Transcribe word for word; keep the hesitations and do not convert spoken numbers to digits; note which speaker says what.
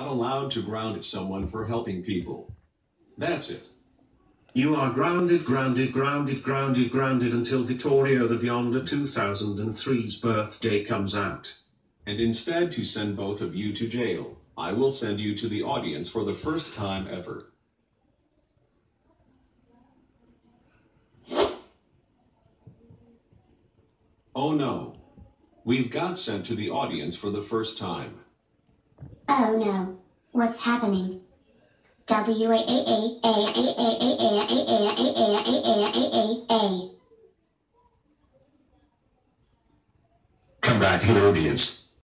Speaker 1: allowed to ground someone for helping people. That's it.
Speaker 2: You are grounded, grounded, grounded, grounded, grounded until Vittorio the Beyonder two thousand three's birthday comes out.
Speaker 1: And instead to send both of you to jail, I will send you to the audience for the first time ever. Oh no. We've got sent to the audience for the first time.
Speaker 3: Oh no. What's happening? W A A A A A A A A A A A A A A A.
Speaker 2: Come back here, audience.